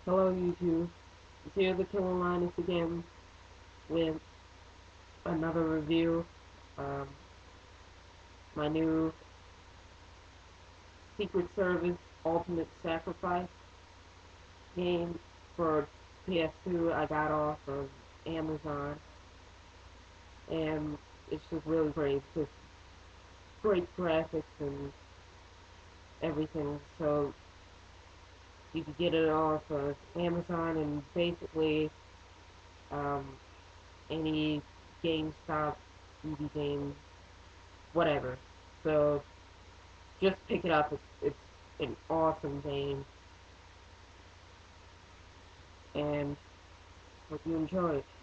Hello YouTube, it's here the Killer Linus again with another review. Um, my new Secret Service Ultimate Sacrifice game for ps2 I got off of Amazon, and it's just really great. It's just great graphics and everything, so you can get it off of Amazon and basically um, any GameStop, EV Games, whatever. So just pick it up. It's an awesome game, and hope you enjoy it.